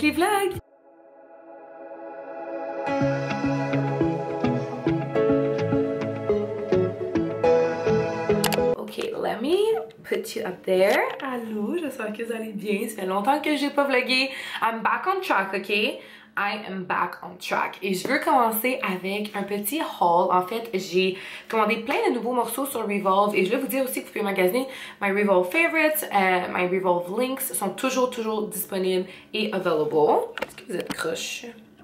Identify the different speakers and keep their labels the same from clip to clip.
Speaker 1: des vlogs. Ok, let me put you up there. Allô, j'espère que vous allez bien. Ça fait longtemps que j'ai pas vlogué. I'm back on track, ok? I am back on track. Et je veux commencer avec un petit haul. En fait, j'ai commandé plein de nouveaux morceaux sur Revolve et je vais vous dire aussi que vous pouvez magasiner my Revolve favorites, my Revolve links sont toujours disponibles et available. Est-ce que vous êtes croche?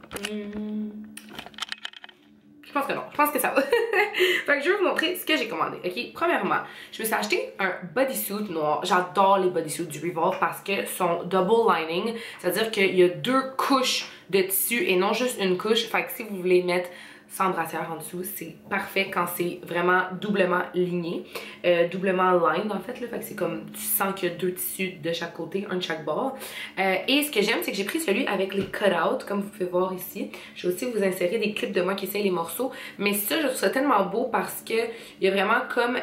Speaker 1: Je pense que non, je pense que ça va. Fait que je vais vous montrer ce que j'ai commandé, ok? Premièrement, je me suis acheté un bodysuit noir. J'adore les bodysuits du Revolve parce que sont double lining, c'est-à-dire qu'il y a 2 couches de tissu et non juste une couche. Fait que si vous voulez mettre sans brassière en dessous, c'est parfait quand c'est vraiment doublement ligné, doublement lined en fait, là, fait que c'est comme, tu sens qu'il y a 2 tissus de chaque côté, un de chaque bord. Et ce que j'aime, c'est que j'ai pris celui avec les cut-out, comme vous pouvez voir ici. Je vais aussi vous insérer des clips de moi qui essayent les morceaux, mais ça, je trouve ça tellement beau parce que il y a vraiment comme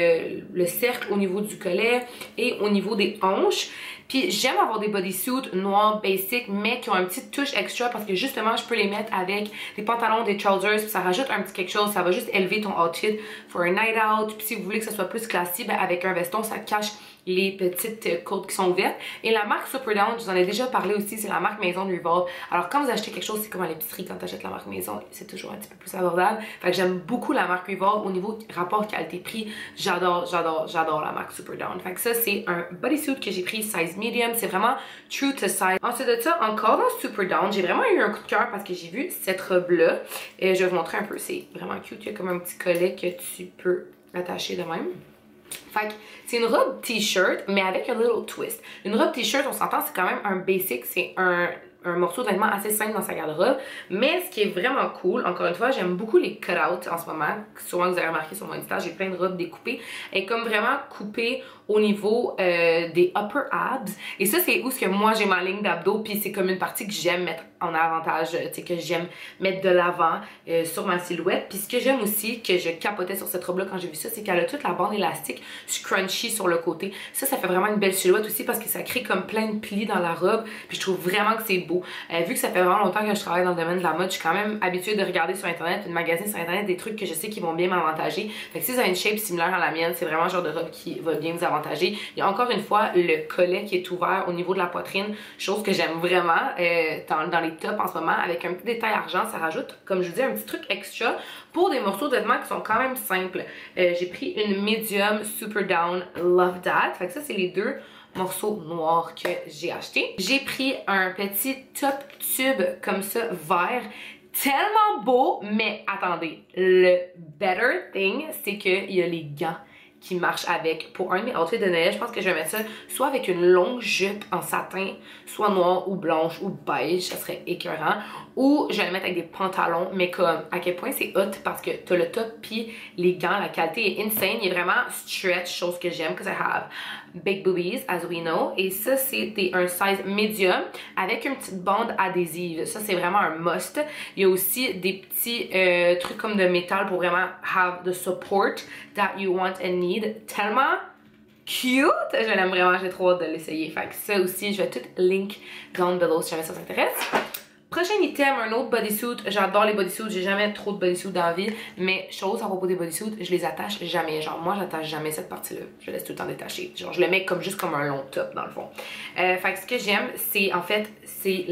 Speaker 1: le cercle au niveau du collet et au niveau des hanches. Puis j'aime avoir des bodysuits noirs basic mais qui ont une petite touche extra parce que justement je peux les mettre avec des pantalons, des trousers, puis ça rajoute un petit quelque chose, ça va juste élever ton outfit for a night out. Puis si vous voulez que ça soit plus classique, ben avec un veston ça cache les petites côtes qui sont ouvertes. Et la marque Superdown, je vous en ai déjà parlé aussi, c'est la marque maison de Revolve. Alors quand vous achetez quelque chose, c'est comme à l'épicerie, quand tu achètes la marque maison, c'est toujours un petit peu plus abordable. Fait que j'aime beaucoup la marque Revolve au niveau rapport qualité-prix. J'adore la marque Superdown. Fait que ça, c'est un bodysuit que j'ai pris size medium. C'est vraiment true to size. Ensuite de ça, encore dans Superdown, j'ai vraiment eu un coup de cœur parce que j'ai vu cette robe-là. Et je vais vous montrer un peu. C'est vraiment cute. Il y a comme un petit collet que tu peux attacher de même. Fait que c'est une robe t-shirt, mais avec un little twist. Une robe t-shirt, on s'entend, c'est quand même un basic, c'est un morceau de vêtement assez simple dans sa garde-robe. Mais ce qui est vraiment cool, encore une fois, j'aime beaucoup les cut-out en ce moment. Souvent, vous avez remarqué sur mon Insta, j'ai plein de robes découpées. Elle est comme vraiment coupée au niveau des upper abs. Et ça, c'est où ce que moi, j'ai ma ligne d'abdos. Puis c'est comme une partie que j'aime mettre en avantage, tu sais, que j'aime mettre de l'avant sur ma silhouette. Puis ce que j'aime aussi, que je capotais sur cette robe-là quand j'ai vu ça, c'est qu'elle a toute la bande élastique scrunchy sur le côté. Ça fait vraiment une belle silhouette aussi parce que ça crée comme plein de plis dans la robe. Puis je trouve vraiment que c'est beau. Vu que ça fait vraiment longtemps que je travaille dans le domaine de la mode, je suis quand même habituée de regarder sur internet, de magasiner sur internet des trucs que je sais qui vont bien m'avantager. Fait que si vous avez une shape similaire à la mienne, c'est vraiment le genre de robe qui va bien vous avantager. Il y a encore une fois le collet qui est ouvert au niveau de la poitrine, chose que j'aime vraiment dans les tops en ce moment, avec un petit détail argent, ça rajoute, comme je vous dis, un petit truc extra pour des morceaux de vêtements qui sont quand même simples. J'ai pris une medium Superdown Love That, fait que ça c'est les 2 morceaux noirs que j'ai acheté. J'ai pris un petit top tube comme ça, vert, tellement beau, mais attendez, le better thing, c'est qu'il y a les gants qui marche avec. Pour un de mes outfits de Noël, je pense que je vais mettre ça soit avec une longue jupe en satin, soit noire ou blanche ou beige, ça serait écœurant, ou je vais le mettre avec des pantalons, mais comme à quel point c'est hot parce que t'as le top puis les gants, la qualité est insane, il est vraiment stretch, chose que j'aime, because I have big boobies, as we know, et ça c'est un size medium avec une petite bande adhésive, ça c'est vraiment un must. Il y a aussi des petits trucs comme de métal pour vraiment have the support that you want and need, tellement cute, je l'aime vraiment, j'ai trop hâte de l'essayer. Fait que ça aussi, je vais tout link down below si jamais ça t'intéresse. Prochain item, un autre bodysuit. J'adore les bodysuits, j'ai jamais trop de bodysuits dans la vie, mais chose à propos des bodysuits, je les attache jamais. Genre moi j'attache jamais cette partie-là, je laisse tout le temps détacher. Genre je le mets comme juste comme un long top dans le fond. Fait que ce que j'aime, c'est en fait, c'est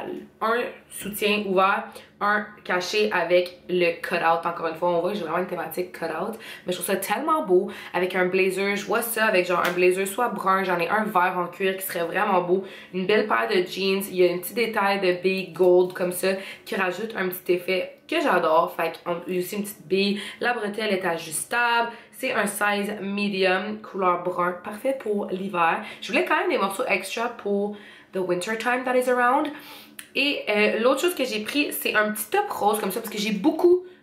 Speaker 1: un soutien ouvert, un caché avec le cut-out. Encore une fois, on voit que j'ai vraiment une thématique cut-out, mais je trouve ça tellement beau avec un blazer. Je vois ça avec genre un blazer soit brun, j'en ai un vert en cuir qui serait vraiment beau, une belle paire de jeans, il y a un petit détail de bille gold comme ça qui rajoute un petit effet que j'adore. Fait qu'il y a aussi une petite bille, la bretelle est ajustable, c'est un size medium couleur brun, parfait pour l'hiver. Je voulais quand même des morceaux extra pour the winter time that is around. Et l'autre chose que j'ai pris, c'est un petit top rose comme ça parce que j'ai beaucoup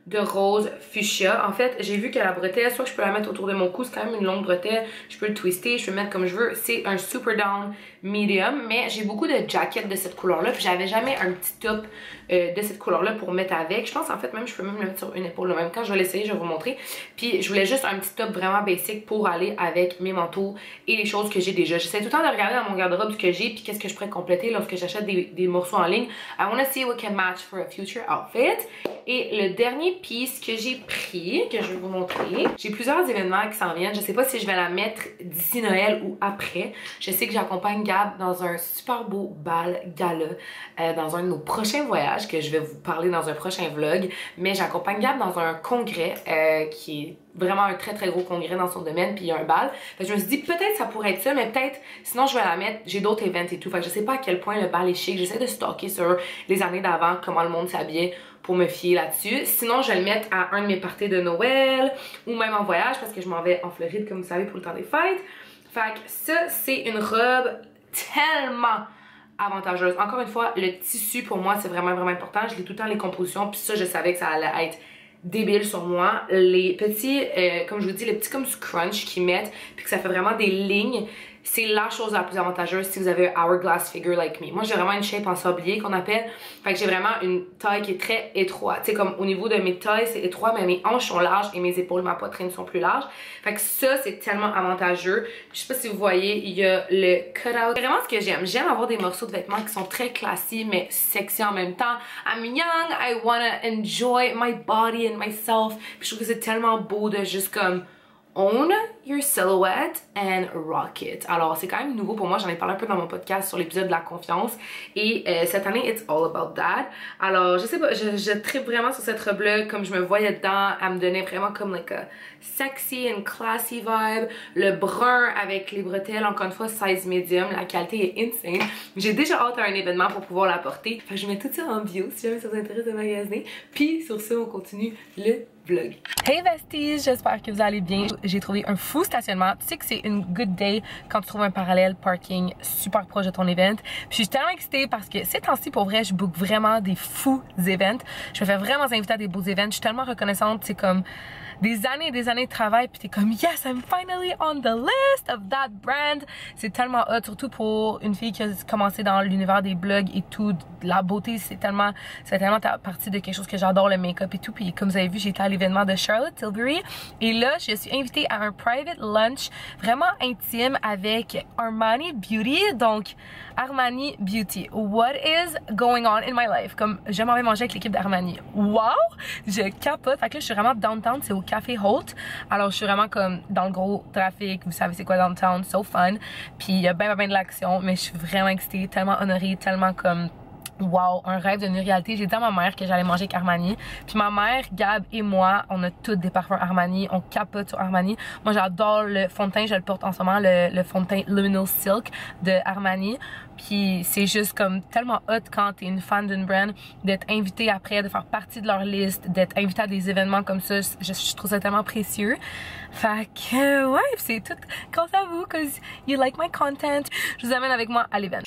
Speaker 1: de rose fuchsia. En fait, j'ai vu que la bretelle, soit je peux la mettre autour de mon cou, c'est quand même une longue bretelle, je peux le twister, je peux le mettre comme je veux. C'est un super down medium, mais j'ai beaucoup de jackets de cette couleur-là, puis j'avais jamais un petit top de cette couleur-là pour mettre avec. Je pense en fait même, je peux même le mettre sur une épaule. Même quand je vais l'essayer, je vais vous montrer. Puis je voulais juste un petit top vraiment basic pour aller avec mes manteaux et les choses que j'ai déjà. J'essaie tout le temps de regarder dans mon garde-robe ce que j'ai, puis qu'est-ce que je pourrais compléter lorsque j'achète des morceaux en ligne. I wanna see what can match for a future outfit. Et le dernier piece que j'ai pris, que je vais vous montrer, j'ai plusieurs événements qui s'en viennent. Je sais pas si je vais la mettre d'ici Noël ou après. Je sais que j'accompagne Gab dans un super beau bal gala dans un de nos prochains voyages que je vais vous parler dans un prochain vlog. Mais j'accompagne Gab dans un congrès qui est vraiment un très gros congrès dans son domaine, puis il y a un bal. Fait que je me suis dit peut-être ça pourrait être ça, mais peut-être sinon je vais la mettre, j'ai d'autres events et tout. Fait que je sais pas à quel point le bal est chic. J'essaie de stalker sur les années d'avant comment le monde s'habillait pour me fier là-dessus. Sinon, je vais le mettre à un de mes parties de Noël ou même en voyage parce que je m'en vais en Floride, comme vous savez, pour le temps des fêtes. Fait que ça, c'est une robe tellement avantageuse. Encore une fois, le tissu, pour moi, c'est vraiment important. Je lis tout le temps les compositions, puis ça, je savais que ça allait être débile sur moi. Les petits, comme je vous dis, les petits comme scrunch qu'ils mettent, puis que ça fait vraiment des lignes, c'est la chose la plus avantageuse si vous avez un hourglass figure like me. Moi, j'ai vraiment une shape en sablier qu'on appelle. Fait que j'ai vraiment une taille qui est très étroite. Tu sais, comme au niveau de mes tailles, c'est étroit, mais mes hanches sont larges et mes épaules, ma poitrine sont plus larges. Fait que ça, c'est tellement avantageux. Je sais pas si vous voyez, il y a le cutout. Vraiment ce que j'aime. J'aime avoir des morceaux de vêtements qui sont très classiques, mais sexy en même temps. I'm young, I wanna enjoy my body and myself. Puis je trouve que c'est tellement beau de juste comme own your silhouette and rock it. Alors, c'est quand même nouveau pour moi. J'en ai parlé un peu dans mon podcast sur l'épisode de la confiance. Et cette année, it's all about that. Alors, je sais pas, je tripe vraiment sur cette robe-là. Comme je me voyais dedans, elle me donnait vraiment comme like a sexy and classy vibe. Le brun avec les bretelles, encore une fois, size medium. La qualité est insane. J'ai déjà hâte à un événement pour pouvoir la porter. Fait que je mets tout ça en bio si jamais ça vous intéresse de magasiner. Puis, sur ça, on continue le vlog. Hey besties, j'espère que vous allez bien. J'ai trouvé un fou stationnement. Tu sais que c'est une good day quand tu trouves un parallèle parking super proche de ton event. Puis je suis tellement excitée parce que ces temps-ci, pour vrai, je book vraiment des fous events. Je me fais vraiment inviter à des beaux events. Je suis tellement reconnaissante. C'est comme des années et des années de travail, puis t'es comme yes, I'm finally on the list of that brand. C'est tellement hot, surtout pour une fille qui a commencé dans l'univers des blogs et tout. La beauté, c'est tellement partie de quelque chose que j'adore, le make-up et tout. Puis comme vous avez vu, j'étais à l'événement de Charlotte Tilbury et là, je suis invitée à un private lunch vraiment intime avec Armani Beauty. Donc Armani Beauty, what is going on in my life? Comme je m'en vais manger avec l'équipe d'Armani. Wow! Je capote. Fait que là, je suis vraiment downtown, c'est au Café Holt. Alors, je suis vraiment comme dans le gros trafic. Vous savez c'est quoi downtown, so fun. Puis il y a ben de l'action, mais je suis vraiment excitée, tellement honorée, tellement comme wow, un rêve devenu réalité. J'ai dit à ma mère que j'allais manger avec Armani. Puis ma mère, Gab et moi, on a toutes des parfums Armani. On capote sur Armani. Moi, j'adore le fond de teint. Je le porte en ce moment, le fond de teint Luminous Silk de Armani. Puis c'est juste comme tellement hot quand t'es une fan d'une brand d'être invité après, de faire partie de leur liste, d'être invité à des événements comme ça. Je trouve ça tellement précieux. Fait que ouais, c'est tout grâce à vous, cause you like my content. Je vous amène avec moi à l'événement.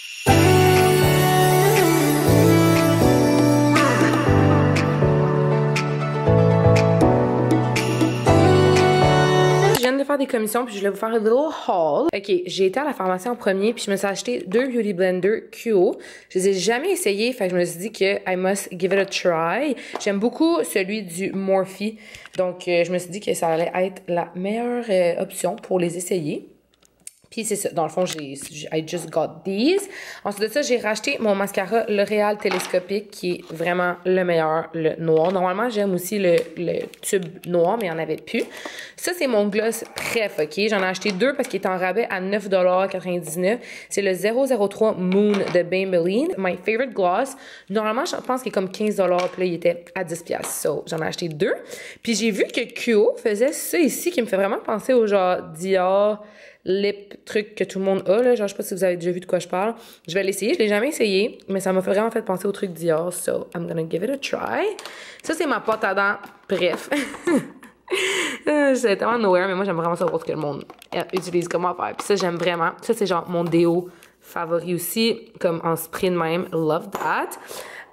Speaker 1: Je viens de faire des commissions puis je voulais vous faire un little haul. Ok, j'ai été à la pharmacie en premier puis je me suis acheté 2 Beauty Blender QO. Je les ai jamais essayés, fait que je me suis dit que I must give it a try. J'aime beaucoup celui du Morphe, donc je me suis dit que ça allait être la meilleure option pour les essayer. Puis c'est ça, dans le fond, I just got these. Ensuite de ça, j'ai racheté mon mascara L'Oréal télescopique qui est vraiment le meilleur, le noir. Normalement, j'aime aussi le tube noir, mais il n'y en avait plus. Ça, c'est mon gloss Pref, ok? J'en ai acheté 2 parce qu'il est en rabais à 9,99 $. C'est le 003 Moon de Maybelline. My favorite gloss. Normalement, je pense qu'il est comme 15 $, puis là, il était à 10 $. So, j'en ai acheté 2. Puis j'ai vu que QO faisait ça ici qui me fait vraiment penser au genre Dior lip truc que tout le monde a, là. Genre, je sais pas si vous avez déjà vu de quoi je parle. Je vais l'essayer. Je l'ai jamais essayé, mais ça m'a vraiment fait penser au truc Dior. So, I'm gonna give it a try. Ça, c'est ma pâte à dents. Bref. C'est tellement nowhere, mais moi, j'aime vraiment ça voir ce que le monde utilise comme affaire. Puis ça, j'aime vraiment. Ça, c'est genre mon déo favori aussi, comme en spray de même. Love that.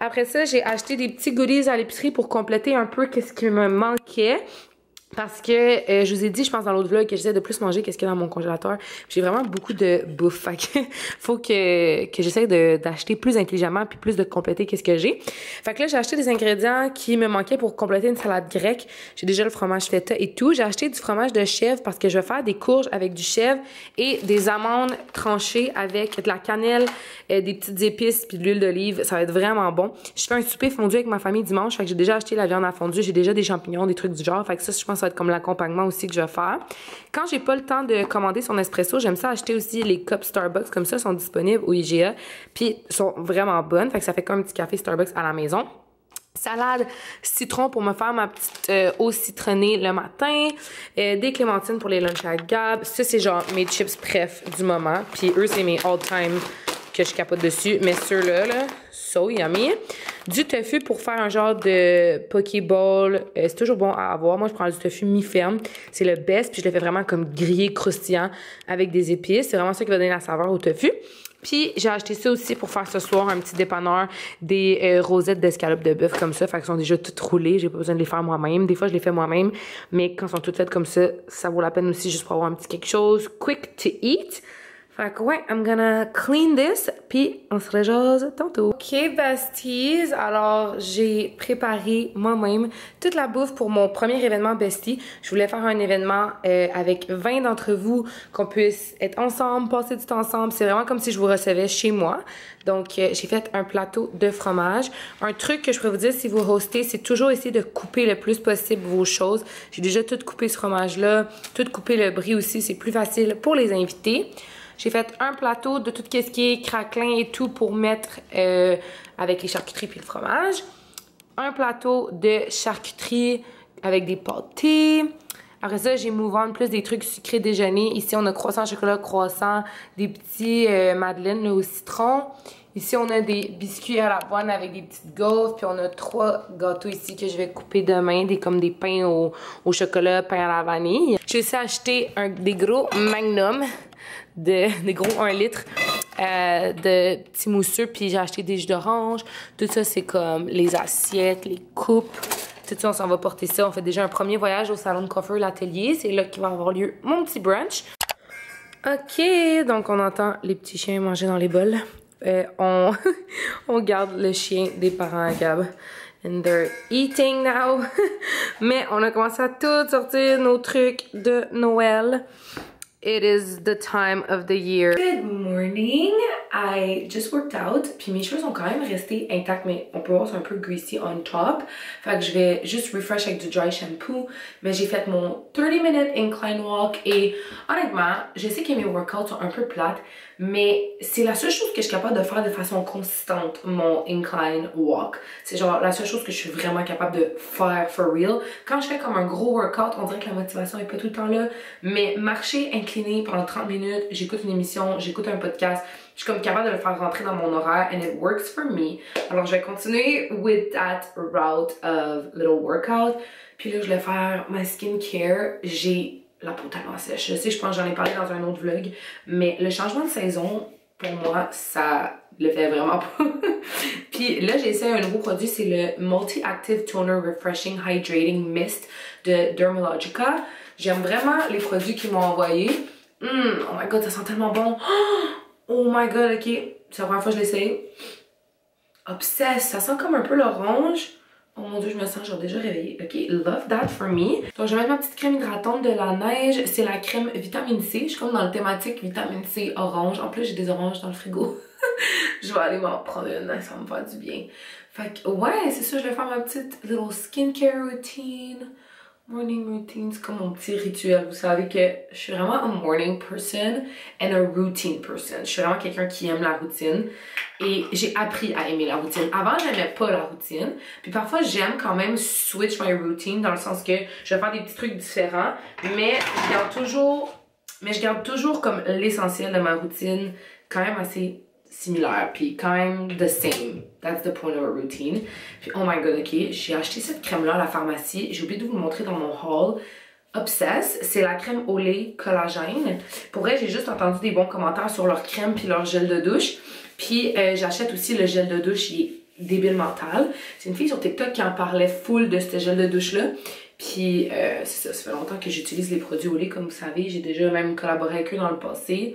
Speaker 1: Après ça, j'ai acheté des petits goodies à l'épicerie pour compléter un peu qu'est-ce qui me manquait. Parce que je vous ai dit, je pense dans l'autre vlog, que j'essaie de plus manger qu'est-ce qu'il y a dans mon congélateur. J'ai vraiment beaucoup de bouffe. Fait que faut que j'essaie d'acheter plus intelligemment puis plus de compléter qu'est-ce que j'ai. Fait que là, j'ai acheté des ingrédients qui me manquaient pour compléter une salade grecque. J'ai déjà le fromage feta et tout. J'ai acheté du fromage de chèvre parce que je vais faire des courges avec du chèvre et des amandes tranchées avec de la cannelle, des petites épices puis de l'huile d'olive. Ça va être vraiment bon. Je fais un souper fondu avec ma famille dimanche. Fait que j'ai déjà acheté la viande à fondue. J'ai déjà des champignons, des trucs du genre. Fait que ça, je pense ça va être comme l'accompagnement aussi que je vais faire. Quand j'ai pas le temps de commander son espresso, j'aime ça acheter aussi les cups Starbucks comme ça, sont disponibles au IGA, puis sont vraiment bonnes, fait que ça fait comme un petit café Starbucks à la maison. Salade citron pour me faire ma petite eau citronnée le matin. Des clémentines pour les lunchs à Gab. Ça, c'est genre mes chips préf du moment. Puis eux, c'est mes all-time que je capote dessus. Mais ceux-là, là, so yummy. Du tofu pour faire un genre de pokéball. C'est toujours bon à avoir. Moi, je prends du tofu mi-ferme. C'est le best. Puis je le fais vraiment comme grillé, croustillant avec des épices. C'est vraiment ça qui va donner la saveur au tofu. Puis j'ai acheté ça aussi pour faire ce soir un petit dépanneur, des rosettes d'escalope de bœuf comme ça. Fait qu'elles sont déjà toutes roulées. J'ai pas besoin de les faire moi-même. Des fois, je les fais moi-même. Mais quand elles sont toutes faites comme ça vaut la peine aussi juste pour avoir un petit quelque chose quick to eat. Fait que ouais, I'm gonna clean this, puis on se rejase tantôt. Ok, besties, alors j'ai préparé moi-même toute la bouffe pour mon premier événement bestie. Je voulais faire un événement avec 20 d'entre vous, qu'on puisse être ensemble, passer du temps ensemble. C'est vraiment comme si je vous recevais chez moi. Donc, j'ai fait un plateau de fromage. Un truc que je pourrais vous dire si vous hostez, c'est toujours essayer de couper le plus possible vos choses. J'ai déjà tout coupé ce fromage-là, tout coupé le brie aussi, c'est plus facile pour les invités. J'ai fait un plateau de tout ce qui est craquelin et tout pour mettre avec les charcuteries puis le fromage. Un plateau de charcuterie avec des pâtés. Après ça, j'ai move plus des trucs sucrés déjeuner. Ici, on a croissant chocolat, croissant, des petits madeleines là, au citron. Ici, on a des biscuits à l'avoine avec des petites gaufres. Puis on a 3 gâteaux ici que je vais couper demain. Comme des pains au chocolat, pain à la vanille. J'ai aussi acheté des gros magnum, des gros 1 litre de petits mousseux. Puis j'ai acheté des jus d'orange. Tout ça, c'est comme les assiettes, les coupes. Tout ça, on s'en va porter ça. On fait déjà un premier voyage au salon de coiffeur, l'atelier. C'est là qu'il va avoir lieu mon petit brunch. OK, donc on entend les petits chiens manger dans les bols. On garde le chien des parents à Gab. And they're eating now. Mais on a commencé à tout sortir nos trucs de Noël. It is the time of the year. Good morning. I just worked out. Puis mes cheveux sont quand même restés intacts, mais on peut voir c'est un peu greasy on top. Fait que je vais juste refresh avec du dry shampoo. Mais j'ai fait mon 30-minute incline walk et honnêtement, je sais que mes workouts sont un peu plates, mais c'est la seule chose que je suis capable de faire de façon consistante, mon incline walk. C'est genre la seule chose que je suis vraiment capable de faire for real. Quand je fais comme un gros workout, on dirait que la motivation est pas tout le temps là, mais marcher incliné pendant 30 minutes, j'écoute une émission, j'écoute un podcast, je suis comme capable de le faire rentrer dans mon horaire and it works for me. Alors je vais continuer with that route of little workout. Puis là, je vais faire ma skincare. J'ai la peau tellement sèche. Je sais, je pense que j'en ai parlé dans un autre vlog, mais le changement de saison, pour moi, ça le fait vraiment pas. Puis là, j'ai essayé un nouveau produit, c'est le Multi-Active Toner Refreshing Hydrating Mist de Dermalogica. J'aime vraiment les produits qu'ils m'ont envoyés. Oh my god, ça sent tellement bon. Oh my god, ok. C'est la première fois que je l'essaye. Obsessed, ça sent comme un peu l'orange. Oh mon dieu, je me sens genre déjà réveillée. Ok, love that for me. Donc, je vais mettre ma petite crème hydratante de la neige. C'est la crème vitamine C. Je suis comme dans le thématique vitamine C orange. En plus, j'ai des oranges dans le frigo. Je vais aller m'en prendre une, ça va me faire du bien. Fait que, ouais, c'est ça, je vais faire ma petite little skincare routine. Morning routine, c'est comme mon petit rituel. Vous savez que je suis vraiment a morning person and a routine person. Je suis vraiment quelqu'un qui aime la routine et j'ai appris à aimer la routine. Avant, j'aimais pas la routine. Puis parfois, j'aime quand même switch my routine dans le sens que je vais faire des petits trucs différents, mais je garde toujours comme l'essentiel de ma routine quand même assez similaire, puis quand même the same. That's the point of a routine. Puis oh my god, ok, j'ai acheté cette crème-là à la pharmacie. J'ai oublié de vous le montrer dans mon haul. Obsess, c'est la crème au lait collagène. Pour vrai, j'ai juste entendu des bons commentaires sur leur crème puis leur gel de douche. Puis j'achète aussi le gel de douche, il est débile mental. C'est une fille sur TikTok qui en parlait full de ce gel de douche-là. Puis c'est ça, ça fait longtemps que j'utilise les produits Olay, comme vous savez. J'ai déjà même collaboré avec eux dans le passé.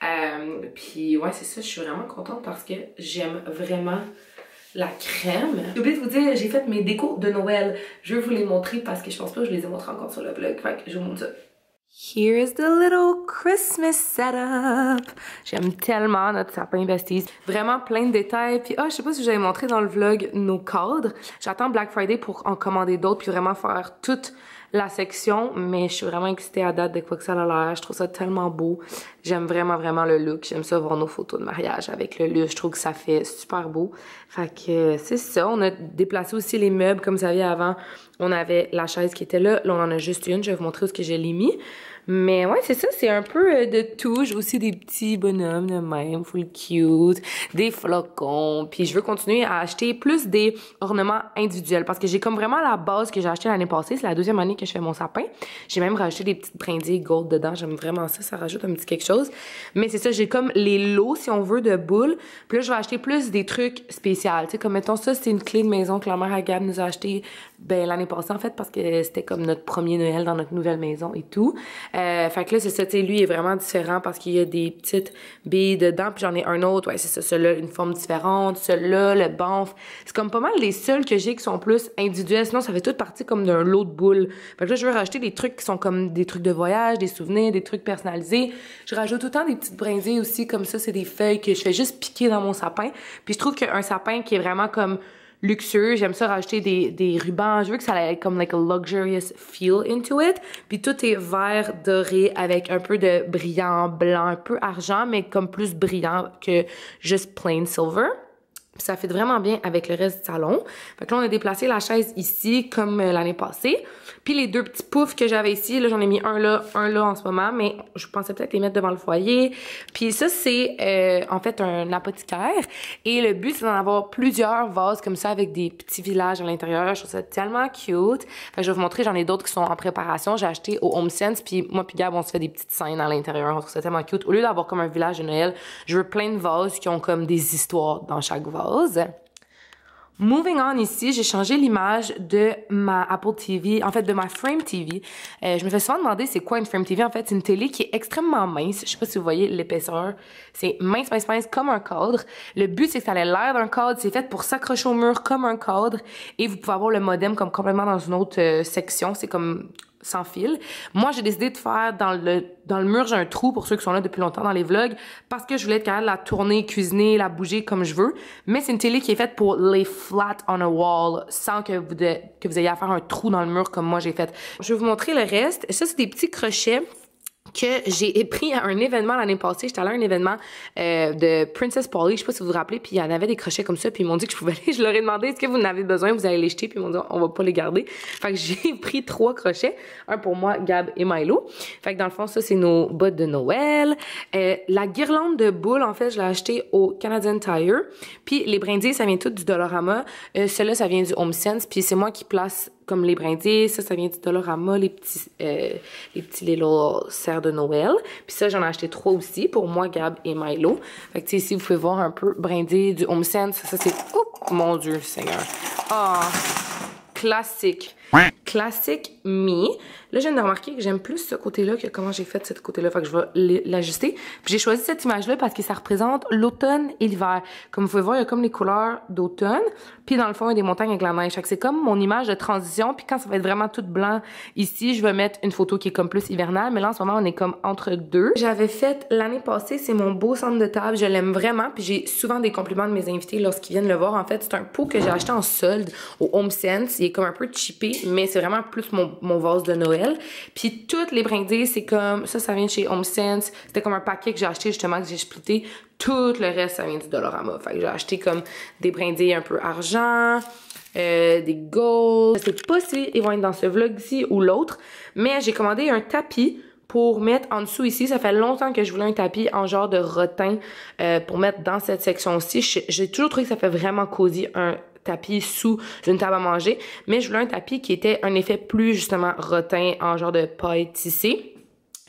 Speaker 1: Puis ouais, c'est ça, je suis vraiment contente parce que j'aime vraiment la crème. J'ai oublié de vous dire, j'ai fait mes décos de Noël. Je vais vous les montrer parce que je pense pas que je les ai montrés encore sur le blog. Fait que je vous montre ça. Here's the little Christmas setup. J'aime tellement notre sapin Besties. Vraiment plein de détails. Puis je sais pas si j'avais montré dans le vlog nos cadres. J'attends Black Friday pour en commander d'autres puis vraiment faire toute la section. Mais je suis vraiment excitée à date de quoi que ça a l'air. Je trouve ça tellement beau. J'aime vraiment le look. J'aime ça voir nos photos de mariage avec le luxe. Je trouve que ça fait super beau. Fait que c'est ça. On a déplacé aussi les meubles comme vous saviez avant. On avait la chaise qui était là. Là, on en a juste une. Je vais vous montrer où est-ce que je l'ai mis. Mais ouais, c'est ça, c'est un peu de tout. J'ai aussi des petits bonhommes de même, full cute, des flocons. Puis je veux continuer à acheter plus des ornements individuels parce que j'ai comme vraiment la base que j'ai acheté l'année passée. C'est la deuxième année que je fais mon sapin. J'ai même rajouté des petites brindilles gold dedans. J'aime vraiment ça, ça rajoute un petit quelque chose. Mais c'est ça, j'ai comme les lots, si on veut, de boules. Puis là, je vais acheter plus des trucs spéciaux. Tu sais, comme mettons ça, c'est une clé de maison que la mère à Gab nous a acheté l'année passée en fait parce que c'était comme notre premier Noël dans notre nouvelle maison et tout. Fait que là, c'est ça, tu sais, lui est vraiment différent parce qu'il y a des petites billes dedans, puis j'en ai un autre, ouais, c'est ça, celui-là, une forme différente, celui-là, le banff. C'est comme pas mal les seuls que j'ai qui sont plus individuels, sinon ça fait toute partie comme d'un lot de boules. Fait que là, je veux rajouter des trucs qui sont comme des trucs de voyage, des souvenirs, des trucs personnalisés. Je rajoute tout le temps des petites brindilles aussi, comme ça, c'est des feuilles que je fais juste piquer dans mon sapin. Puis je trouve qu'un sapin qui est vraiment comme luxueux, j'aime ça rajouter des rubans, je veux que ça ait comme like a luxurious feel into it, puis tout est vert doré avec un peu de brillant blanc, un peu argent mais comme plus brillant que juste plain silver. Puis ça fait vraiment bien avec le reste du salon. Fait que là, on a déplacé la chaise ici, comme l'année passée. Puis les deux petits poufs que j'avais ici, là, j'en ai mis un là en ce moment, mais je pensais peut-être les mettre devant le foyer. Puis ça, c'est en fait un apothicaire. Et le but, c'est d'en avoir plusieurs vases comme ça avec des petits villages à l'intérieur. Je trouve ça tellement cute. Fait que je vais vous montrer, j'en ai d'autres qui sont en préparation. J'ai acheté au HomeSense, puis moi puis Gab, on se fait des petites scènes à l'intérieur. On trouve ça tellement cute. Au lieu d'avoir comme un village de Noël, je veux plein de vases qui ont comme des histoires dans chaque vase. Moving on ici, j'ai changé l'image de ma Apple TV, en fait de ma Frame TV. Je me fais souvent demander c'est quoi une Frame TV. En fait, c'est une télé qui est extrêmement mince. Je sais pas si vous voyez l'épaisseur. C'est mince comme un cadre. Le but, c'est que ça ait l'air d'un cadre. C'est fait pour s'accrocher au mur comme un cadre. Et vous pouvez avoir le modem comme complètement dans une autre section. C'est comme sans fil. Moi, j'ai décidé de faire dans le mur, j'ai un trou pour ceux qui sont là depuis longtemps dans les vlogs parce que je voulais être capable de la tourner, cuisiner, la bouger comme je veux. Mais c'est une télé qui est faite pour lay flat on a wall sans que vous ayez à faire un trou dans le mur comme moi j'ai fait. Je vais vous montrer le reste. Ça, c'est des petits crochets que j'ai pris à un événement l'année passée. J'étais allée à un événement de Princess Polly, je sais pas si vous vous rappelez, puis il y en avait des crochets comme ça, puis ils m'ont dit que je pouvais aller. Je leur ai demandé est-ce que vous en avez besoin, vous allez les jeter, puis ils m'ont dit on va pas les garder. Fait que j'ai pris 3 crochets, un pour moi, Gab et Milo. Fait que dans le fond, ça c'est nos bottes de Noël. La guirlande de boules, en fait, je l'ai achetée au Canadian Tire. Puis les brindilles, ça vient tout du Dollarama. Celle-là, ça vient du HomeSense, puis c'est moi qui place comme les brindilles, ça vient du Dollarama, les petits little serres de Noël. Puis ça, j'en ai acheté 3 aussi pour moi, Gab et Milo. Fait que tu sais, ici, vous pouvez voir un peu brindilles du HomeSense. Ça c'est... Oh, mon Dieu, Seigneur. Ah, classique. Classique me. Là, je viens de remarquer que j'aime plus ce côté-là que comment j'ai fait ce côté-là. Fait que je vais l'ajuster. Puis j'ai choisi cette image-là parce que ça représente l'automne et l'hiver. Comme vous pouvez voir, il y a comme les couleurs d'automne. Puis dans le fond, il y a des montagnes avec la neige. Fait que c'est comme mon image de transition. Puis quand ça va être vraiment tout blanc ici, je vais mettre une photo qui est comme plus hivernale. Mais là, en ce moment, on est comme entre deux. J'avais fait l'année passée, c'est mon beau centre de table. Je l'aime vraiment. Puis j'ai souvent des compliments de mes invités lorsqu'ils viennent le voir. En fait, c'est un pot que j'ai acheté en solde au HomeSense. Il est comme un peu cheapé, mais c'est vraiment plus mon vase de Noël. Puis toutes les brindilles, c'est comme... Ça vient de chez HomeSense. C'était comme un paquet que j'ai acheté justement, que j'ai splitté. Tout le reste, ça vient du Dollarama. Fait que j'ai acheté comme des brindilles un peu argent, des gold. Je sais pas si ils vont être dans ce vlog-ci ou l'autre, mais j'ai commandé un tapis pour mettre en dessous ici. Ça fait longtemps que je voulais un tapis en genre de rotin pour mettre dans cette section-ci. J'ai toujours trouvé que ça fait vraiment cosy un tapis sous une table à manger, mais je voulais un tapis qui était un effet plus justement rotin en genre de paille tissée.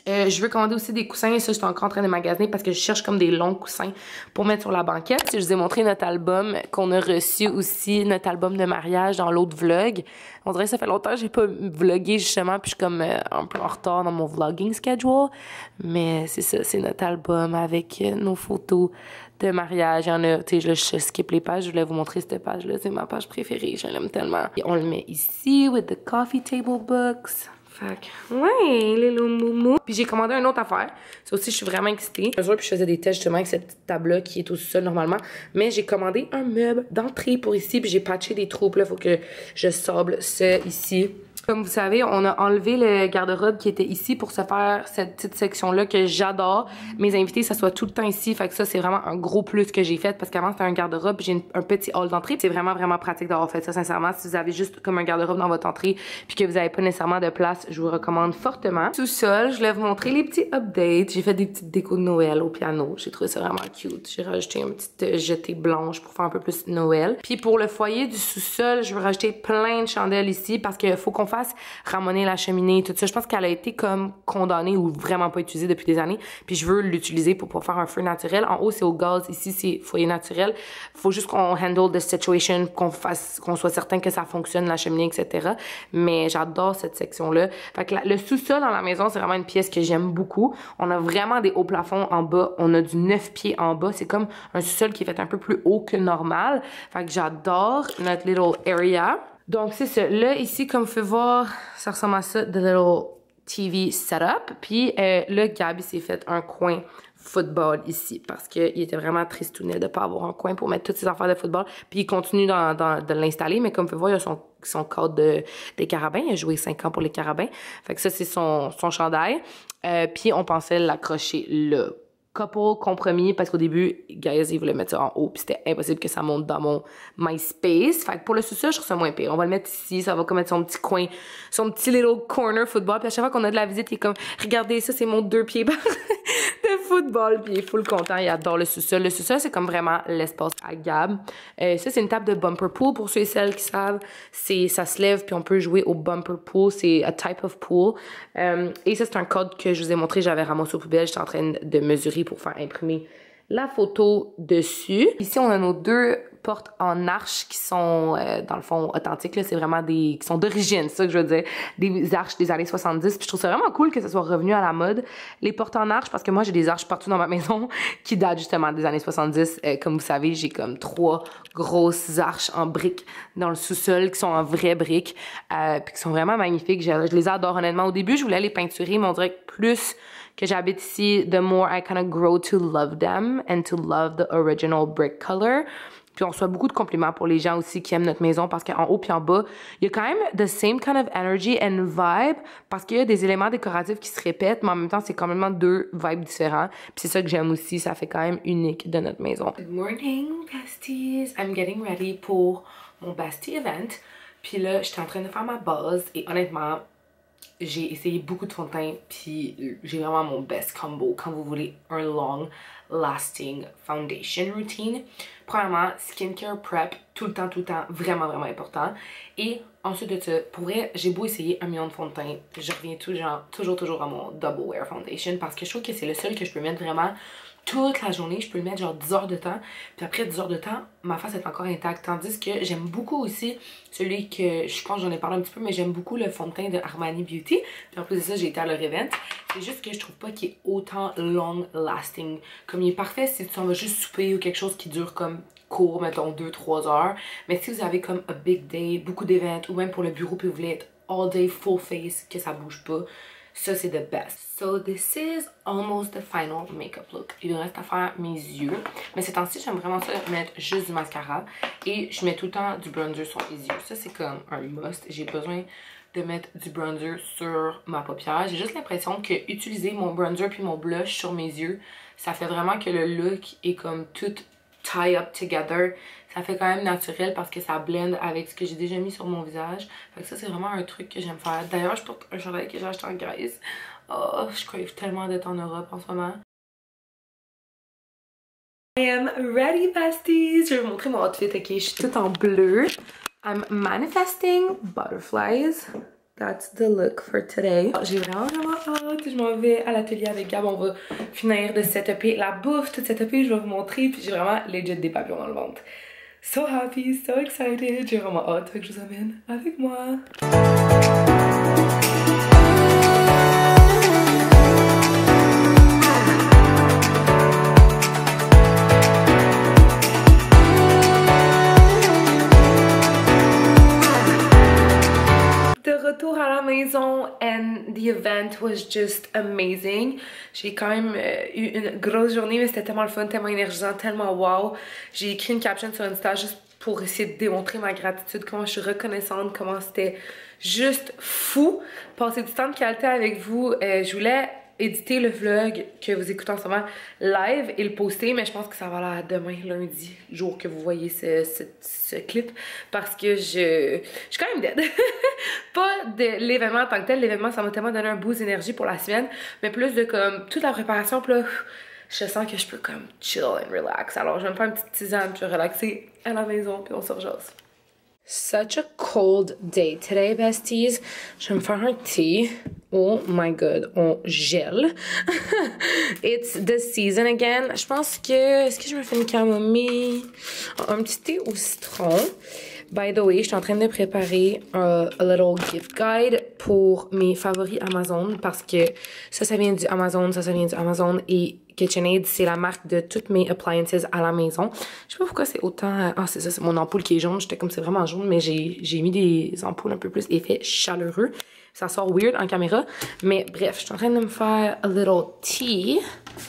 Speaker 1: Je veux commander aussi des coussins et ça, je suis encore en train de magasiner parce que je cherche comme des longs coussins pour mettre sur la banquette. Je vous ai montré notre album qu'on a reçu aussi, notre album de mariage dans l'autre vlog. On dirait que ça fait longtemps que j'ai pas vlogué justement, puis je suis comme un peu en retard dans mon vlogging schedule. Mais c'est ça, c'est notre album avec nos photos de mariage. Il y en a, tu sais, je skip les pages, je voulais vous montrer cette page-là, c'est ma page préférée, je l'aime tellement. Et on le met ici, with the coffee table books. Fait que, ouais, les moumou. Puis j'ai commandé une autre affaire. Ça aussi, je suis vraiment excitée. Un jour, puis je faisais des tests justement avec cette petite table-là qui est au sol normalement. Mais j'ai commandé un meuble d'entrée pour ici. Puis j'ai patché des trous. Puis là, il faut que je sable ça ici. Comme vous savez, on a enlevé le garde-robe qui était ici pour se faire cette petite section-là que j'adore. Mes invités, ça soit tout le temps ici. Fait que ça, c'est vraiment un gros plus que j'ai fait parce qu'avant, c'était un garde-robe. J'ai un petit hall d'entrée. C'est vraiment, vraiment pratique d'avoir fait ça, sincèrement. Si vous avez juste comme un garde-robe dans votre entrée puis que vous n'avez pas nécessairement de place, je vous recommande fortement. Sous-sol, je voulais vous montrer les petits updates. J'ai fait des petites décos de Noël au piano. J'ai trouvé ça vraiment cute. J'ai rajouté une petite jetée blanche pour faire un peu plus Noël. Puis pour le foyer du sous-sol, je veux rajouter plein de chandelles ici parce qu'il faut qu'on fasse ramoner la cheminée, tout ça. Je pense qu'elle a été comme condamnée ou vraiment pas utilisée depuis des années. Puis je veux l'utiliser pour pouvoir faire un feu naturel. En haut, c'est au gaz. Ici, c'est foyer naturel. Faut juste qu'on handle the situation, qu'on soit certain que ça fonctionne, la cheminée, etc. Mais j'adore cette section-là. Fait que le sous-sol dans la maison, c'est vraiment une pièce que j'aime beaucoup. On a vraiment des hauts plafonds en bas. On a du 9 pieds en bas. C'est comme un sous-sol qui est fait un peu plus haut que normal. Fait que j'adore notre little area. Donc, c'est ça. Là, ici, comme vous pouvez voir, ça ressemble à ça, the little TV setup. Puis là, Gabi s'est fait un coin football ici parce qu'il était vraiment tristounet de pas avoir un coin pour mettre toutes ses affaires de football. Puis il continue de l'installer, mais comme vous pouvez voir, il a son cadre des Carabins. Il a joué 5 ans pour les Carabins. Fait que ça, c'est son chandail. Puis on pensait l'accrocher là. Couple compromis parce qu'au début, guys, ils voulaient mettre ça en haut puis c'était impossible que ça monte dans mon MySpace. Fait que pour le sous-sol, je trouve ça moins pire. On va le mettre ici, ça va comme être son petit coin, son petit little corner football. Puis à chaque fois qu'on a de la visite, il est comme, regardez ça, c'est mon 2 pieds de football. Puis il est full content, il adore le sous-sol. Le sous-sol, c'est comme vraiment l'espace à Gab. Ça, c'est une table de bumper pool pour ceux et celles qui savent. Ça se lève puis on peut jouer au bumper pool. C'est a type of pool. Et ça, c'est un code que je vous ai montré. J'avais ramassé aux poubelles. J'étais en train de mesurer pour faire imprimer la photo dessus. Ici, on a nos 2 portes en arche qui sont, dans le fond, authentiques. C'est vraiment qui sont d'origine, c'est ça que je veux dire. Des arches des années 70. Puis je trouve ça vraiment cool que ça soit revenu à la mode. Les portes en arche, parce que moi, j'ai des arches partout dans ma maison qui datent justement des années 70. Comme vous savez, j'ai comme 3 grosses arches en briques dans le sous-sol qui sont en vraies briques. Puis qui sont vraiment magnifiques. Je les adore honnêtement. Au début, je voulais les peinturer, mais on dirait que plus que j'habite ici, the more I kind of grow to love them and to love the original brick color. Puis on reçoit beaucoup de compliments pour les gens aussi qui aiment notre maison parce qu'en haut puis en bas, il y a quand même the same kind of energy and vibe parce qu'il y a des éléments décoratifs qui se répètent, mais en même temps, c'est complètement 2 vibes différents. Puis c'est ça que j'aime aussi, ça fait quand même unique de notre maison. Good morning, besties! I'm getting ready pour mon bestie event. Puis là, j'étais en train de faire ma base et honnêtement, j'ai essayé beaucoup de fond de teint, puis j'ai vraiment mon best combo quand vous voulez un long lasting foundation routine. Premièrement, skincare prep, tout le temps, vraiment, vraiment important. Et ensuite de ça, pour vrai, j'ai beau essayer 1 million de fond de teint, je reviens toujours à mon Double Wear Foundation parce que je trouve que c'est le seul que je peux mettre vraiment toute la journée. Je peux le mettre genre 10 heures de temps. Puis après 10 heures de temps, ma face est encore intacte. Tandis que j'aime beaucoup aussi celui que, je pense j'en ai parlé un petit peu, mais j'aime beaucoup le fond de teint de Armani Beauty. Puis en plus de ça, j'ai été à leur event. C'est juste que je trouve pas qu'il est autant long lasting. Comme il est parfait si tu en vas juste souper ou quelque chose qui dure comme court, mettons 2-3 heures. Mais si vous avez comme a big day, beaucoup d'événements, ou même pour le bureau, puis vous voulez être all day full face, que ça bouge pas, ça c'est the best. So this is almost the final makeup look. Il me reste à faire mes yeux. Mais ces temps-ci, j'aime vraiment ça mettre juste du mascara. Et je mets tout le temps du bronzer sur les yeux. Ça c'est comme un must. J'ai besoin de mettre du bronzer sur ma paupière. J'ai juste l'impression que utiliser mon bronzer puis mon blush sur mes yeux, ça fait vraiment que le look est comme tout tie up together. Ça fait quand même naturel parce que ça blende avec ce que j'ai déjà mis sur mon visage. Fait que ça, c'est vraiment un truc que j'aime faire. D'ailleurs, je porte un chandail que j'ai acheté en Grèce. Oh, je crave tellement d'être en Europe en ce moment. I am ready, besties! Je vais vous montrer mon outfit, ok? Je suis toute en bleu. I'm manifesting butterflies that's the look for today. J'ai vraiment hâte. Je m'en vais à l'atelier avec Gab. On va finir de setuper la bouffe, tout setuper. Je vais vous montrer. Puis j'ai vraiment legit des papillons dans le ventre. So happy, so excited. J'ai vraiment hâte que je vous amène avec moi. Retour à la maison and the event was just amazing. J'ai quand même eu une grosse journée, mais c'était tellement le fun, tellement énergisant, tellement wow. J'ai écrit une caption sur Insta juste pour essayer de démontrer ma gratitude, comment je suis reconnaissante, comment c'était juste fou. Passer du temps de qualité avec vous. Je voulais éditer le vlog que vous écoutez en ce moment live et le poster, mais je pense que ça va là demain, lundi, jour que vous voyez ce clip, parce que je suis quand même dead. Pas de l'événement en tant que tel, l'événement ça m'a tellement donné un boost d'énergie pour la semaine, mais plus de comme toute la préparation, puis là, je sens que je peux comme chill and relax. Alors je vais me faire une petite tisane, puis je vais relaxer à la maison, puis on se rejase. Such a cold day today, besties. Je vais me faire un thé. Oh my god, on gèle. It's the season again. Je pense que... Est-ce que je me fais une camomille? Un petit thé au citron. By the way, je suis en train de préparer a little gift guide pour mes favoris Amazon parce que ça vient du Amazon, ça vient du Amazon et KitchenAid, c'est la marque de toutes mes appliances à la maison. Je sais pas pourquoi c'est autant... Ah, c'est ça, c'est mon ampoule qui est jaune. J'étais comme c'est vraiment jaune, mais j'ai mis des ampoules un peu plus effet chaleureux. Ça sort weird en caméra. Mais bref, je suis en train de me faire a little tea.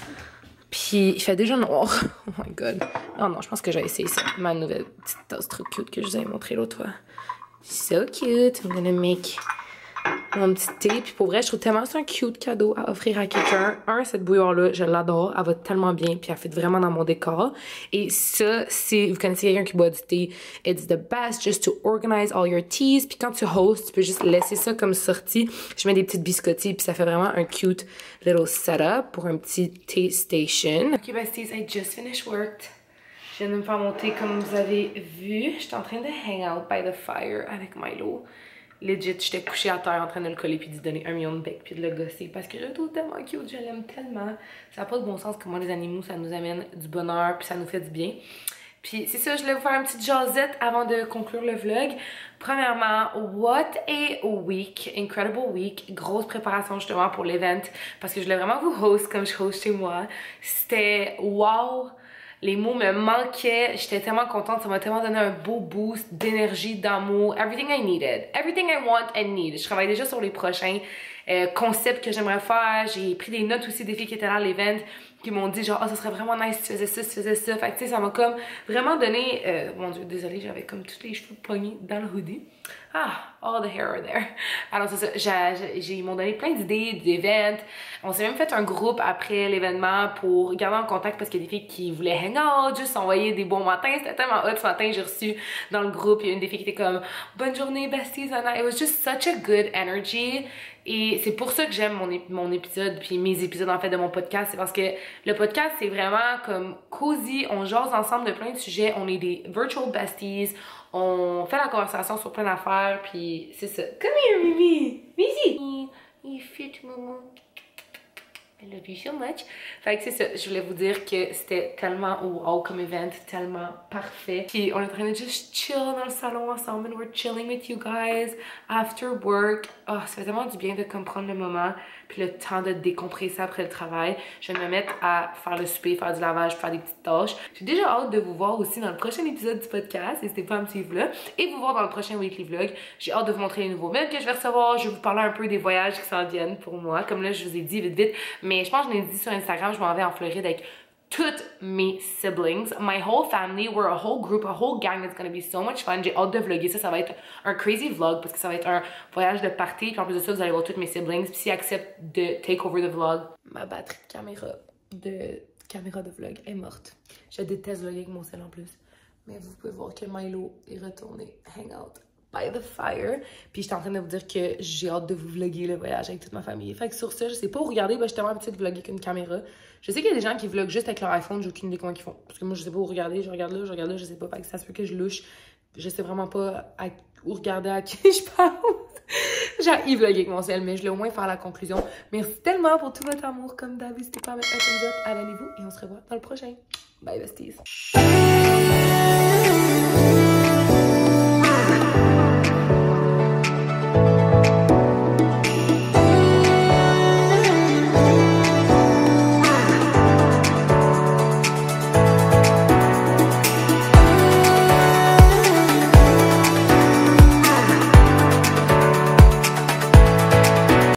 Speaker 1: Puis il fait déjà noir. Oh my god. Oh non, je pense que j'ai essayé ça. Ma nouvelle petite tasse trop cute que je vous avais montré l'autre fois. So cute. I'm gonna make mon petit thé. Puis pour vrai, je trouve tellement que c'est un cute cadeau à offrir à quelqu'un. Cette bouilloire-là, je l'adore. Elle va tellement bien. Puis elle fait vraiment dans mon décor. Et ça, si vous connaissez quelqu'un qui boit du thé, it's the best just to organize all your teas. Puis quand tu hostes, tu peux juste laisser ça comme sortie. Je mets des petites biscottis. Puis ça fait vraiment un cute little setup pour un petit tea station. Ok, besties, I just finished work. Je viens de me faire mon thé comme vous avez vu. J'étais en train de hang out by the fire avec Milo. Legit, j'étais couchée à terre en train de le coller puis de lui donner 1 million de becs puis de le gosser parce que je le trouve tellement cute, je l'aime tellement. Ça n'a pas de bon sens comment les animaux, ça nous amène du bonheur puis ça nous fait du bien. Puis c'est ça, je voulais vous faire une petite jasette avant de conclure le vlog. Premièrement, what a week, incredible week, grosse préparation justement pour l'event parce que je voulais vraiment vous host comme je host chez moi. C'était wow! Les mots me manquaient, j'étais tellement contente, ça m'a tellement donné un beau boost d'énergie, d'amour, everything I needed, everything I want and need. Je travaille déjà sur les prochains concepts que j'aimerais faire, j'ai pris des notes aussi des filles qui étaient là à l'event, qui m'ont dit genre, ah, ça serait vraiment nice si tu faisais ça, si tu faisais ça. Fait que tu sais, ça m'a comme vraiment donné, mon dieu, désolée, j'avais comme tous les cheveux pognés dans le hoodie. Ah, all the hair are there. Alors c'est ça, ils m'ont donné plein d'idées d'événements. On s'est même fait un groupe après l'événement pour garder en contact parce qu'il y a des filles qui voulaient hang out, juste envoyer des bons matins. C'était tellement hot ce matin, j'ai reçu dans le groupe, il y a une des filles qui était comme « Bonne journée, besties, Anna ». It was just such a good energy. Et c'est pour ça que j'aime mon épisode, puis mes épisodes en fait de mon podcast. C'est parce que le podcast, c'est vraiment comme cozy, on jase ensemble de plein de sujets, on est des virtual besties, on fait la conversation sur plein d'affaires, puis c'est ça. Come here, Mimi! Mimi! You fit, maman. I love you so much. Fait que c'est ça, je voulais vous dire que c'était tellement wow comme event, tellement parfait. Puis on est en train de juste chill dans le salon ensemble, and we're chilling with you guys after work. Oh, ça fait tellement du bien de comprendre le moment, puis le temps de décompresser après le travail. Je vais me mettre à faire le souper, faire du lavage, faire des petites tâches. J'ai déjà hâte de vous voir aussi dans le prochain épisode du podcast, n'hésitez pas à me suivre là, et vous voir dans le prochain weekly vlog. J'ai hâte de vous montrer les nouveaux mails que je vais recevoir. Je vais vous parler un peu des voyages qui s'en viennent pour moi, comme là je vous ai dit vite. Mais je pense que je l'ai dit sur Instagram, je m'en vais en Floride avec toutes mes siblings, my whole family, we're a whole group, a whole gang. It's gonna be so much fun. J'ai hâte de vlogger ça, ça va être un crazy vlog parce que ça va être un voyage de party. Puis en plus de ça, vous allez voir toutes mes siblings. Puis s'ils acceptent de take over the vlog, ma batterie de caméra de vlog est morte. Je déteste vlogger avec mon cell en plus. Mais vous pouvez voir que Milo est retourné hang out by the fire. Puis j'étais en train de vous dire que j'ai hâte de vous vlogger le voyage avec toute ma famille. Fait que sur ça, je sais pas où regarder, ben, je suis tellement habituée de vlogger avec une caméra. Je sais qu'il y a des gens qui vloguent juste avec leur iPhone, j'ai aucune idée comment ils font. Parce que moi, je sais pas où regarder, je regarde là, je sais pas. Fait que ça se peut que je louche. Je sais vraiment pas où regarder à qui je parle. j'ai vlogger avec mon sel, mais je vais au moins faire la conclusion. Merci tellement pour tout votre amour, comme d'hab. N'hésitez pas à mettre un thumbs up, abonnez-vous et on se revoit dans le prochain. Bye besties!